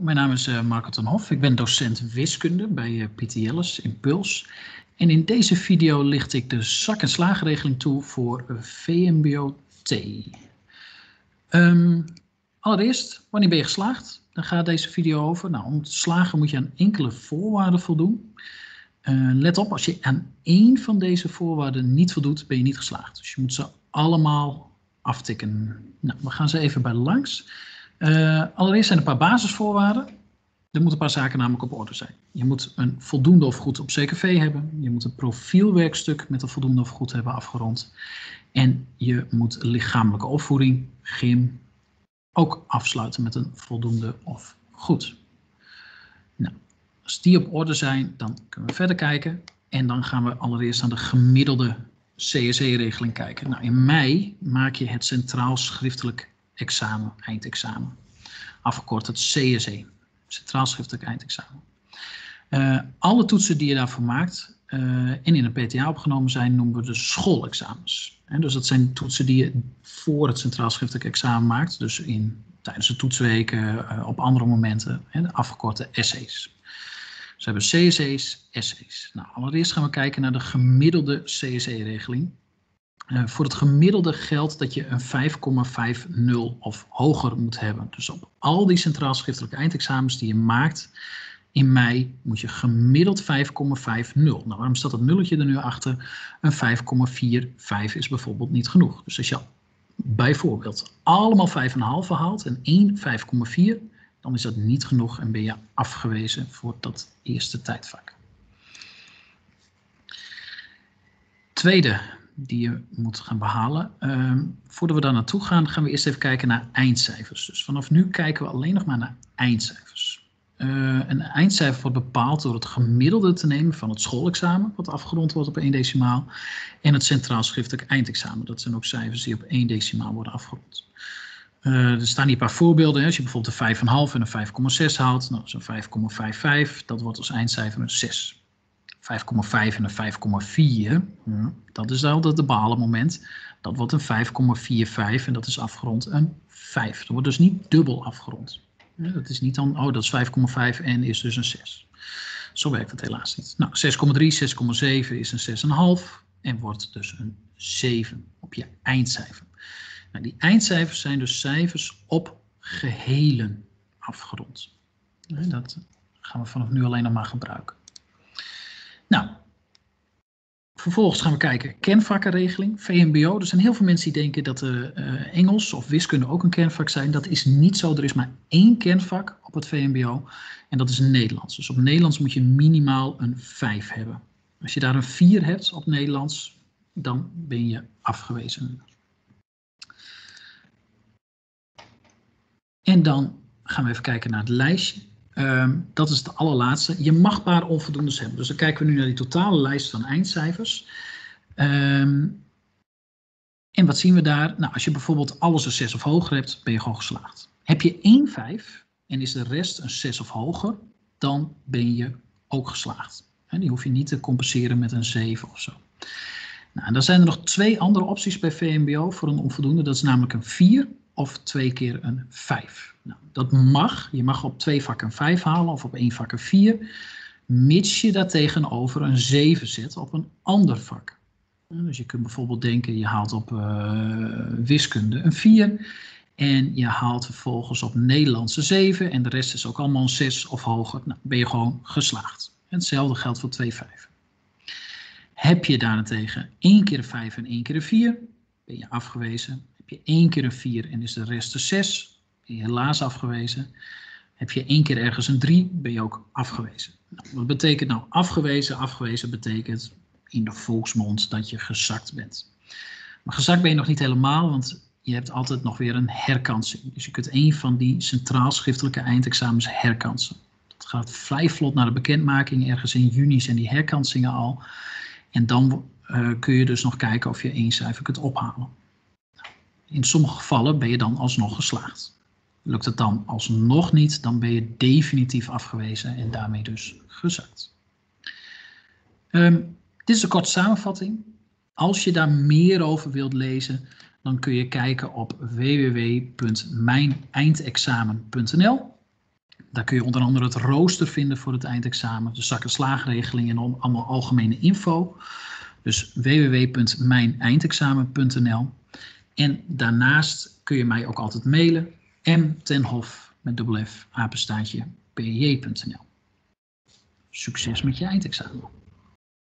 mijn naam is Marco ten Hof. Ik ben docent wiskunde bij Pieter Jelles in Puls. En in deze video licht ik de zak- en slaagregeling toe voor VMBO-T. Allereerst, wanneer ben je geslaagd? Daar gaat deze video over. Nou, om te slagen moet je aan enkele voorwaarden voldoen. Let op, als je aan één van deze voorwaarden niet voldoet, ben je niet geslaagd. Dus je moet ze allemaal aftikken. Nou, we gaan ze even bij langs. Allereerst zijn er een paar basisvoorwaarden. Er moeten een paar zaken namelijk op orde zijn. Je moet een voldoende of goed op CQV hebben. Je moet een profielwerkstuk met een voldoende of goed hebben afgerond. En je moet lichamelijke opvoeding, gym, ook afsluiten met een voldoende of goed. Nou, als die op orde zijn, dan kunnen we verder kijken. En dan gaan we allereerst naar de gemiddelde CSE-regeling kijken. Nou, in mei maak je het Centraal Schriftelijk Examen, eindexamen. Afgekort het CSE, Centraal Schriftelijk Eindexamen. Alle toetsen die je daarvoor maakt en in een PTA opgenomen zijn, noemen we de schoolexamens. Dus dat zijn toetsen die je voor het Centraal Schriftelijk Examen maakt. Dus tijdens de toetsweken, op andere momenten, de afgekorte essays. Dus we hebben CSE's, essays. Nou, allereerst gaan we kijken naar de gemiddelde CSE-regeling. Voor het gemiddelde geldt dat je een 5,50 of hoger moet hebben. Dus op al die centraal schriftelijke eindexamens die je maakt in mei moet je gemiddeld 5,50. Nou, waarom staat dat nulletje er nu achter? Een 5,45 is bijvoorbeeld niet genoeg. Dus als je bijvoorbeeld allemaal 5,5 haalt en 1 5,4, dan is dat niet genoeg en ben je afgewezen voor dat eerste tijdvak. Tweede die je moet gaan behalen. Voordat we daar naartoe gaan, gaan we eerst even kijken naar eindcijfers. Dus vanaf nu kijken we alleen nog maar naar eindcijfers. Een eindcijfer wordt bepaald door het gemiddelde te nemen van het schoolexamen, wat afgerond wordt op 1 decimaal, en het centraal schriftelijk eindexamen. Dat zijn ook cijfers die op 1 decimaal worden afgerond. Er staan hier een paar voorbeelden. Als je bijvoorbeeld een 5,5 en een 5,6 haalt, nou, zo'n 5,55, dat wordt als eindcijfer een 6. 5,5 en een 5,4, dat is altijd het behalen moment. Dat wordt een 5,45 en dat is afgerond een 5. Dat wordt dus niet dubbel afgerond. Dat is niet dan, oh dat is 5,5 en is dus een 6. Zo werkt het helaas niet. Nou, 6,3, 6,7 is een 6,5 en wordt dus een 7 op je eindcijfer. Nou, die eindcijfers zijn dus cijfers op gehelen afgerond. Dat gaan we vanaf nu alleen nog maar gebruiken. Nou, vervolgens gaan we kijken, kernvakkenregeling, VMBO. Er zijn heel veel mensen die denken dat Engels of wiskunde ook een kernvak zijn. Dat is niet zo. Er is maar 1 kernvak op het VMBO en dat is Nederlands. Dus op Nederlands moet je minimaal een 5 hebben. Als je daar een 4 hebt op Nederlands, dan ben je afgewezen. En dan gaan we even kijken naar het lijstje. Dat is het allerlaatste. Je mag een paar onvoldoendes hebben. Dus dan kijken we nu naar die totale lijst van eindcijfers. En wat zien we daar? Nou, als je bijvoorbeeld alles een 6 of hoger hebt, ben je gewoon geslaagd. Heb je 1 5 en is de rest een 6 of hoger, dan ben je ook geslaagd. Die hoef je niet te compenseren met een 7 of zo. Nou, en dan zijn er nog 2 andere opties bij VMBO voor een onvoldoende. Dat is namelijk een 4 of 2 keer een 5. Nou, dat mag. Je mag op 2 vakken een 5 halen of op 1 vak een 4. Mits je daar tegenover een 7 zet op een ander vak. Dus je kunt bijvoorbeeld denken, je haalt op wiskunde een 4. En je haalt vervolgens op Nederlandse 7. En de rest is ook allemaal een 6 of hoger. Nou, ben je gewoon geslaagd. En hetzelfde geldt voor 2 5. Heb je daarentegen 1 keer een 5 en 1 keer een 4, ben je afgewezen. Heb je 1 keer een 4 en is de rest een 6, ben je helaas afgewezen. Heb je 1 keer ergens een 3, ben je ook afgewezen. Nou, wat betekent nou afgewezen? Afgewezen betekent in de volksmond dat je gezakt bent. Maar gezakt ben je nog niet helemaal, want je hebt altijd nog weer een herkansing. Dus je kunt een van die centraal schriftelijke eindexamens herkansen. Dat gaat vrij vlot naar de bekendmaking. Ergens in juni zijn die herkansingen al. En dan kun je dus nog kijken of je 1 cijfer kunt ophalen. In sommige gevallen ben je dan alsnog geslaagd. Lukt het dan alsnog niet, dan ben je definitief afgewezen en daarmee dus gezakt. Dit is een korte samenvatting. Als je daar meer over wilt lezen, dan kun je kijken op www.mijneindexamen.nl. Daar kun je onder andere het rooster vinden voor het eindexamen, de zak- en slaagregeling en allemaal algemene info. Dus www.mijneindexamen.nl. En daarnaast kun je mij ook altijd mailen, mtenhof@pj.nl. Succes met je eindexamen.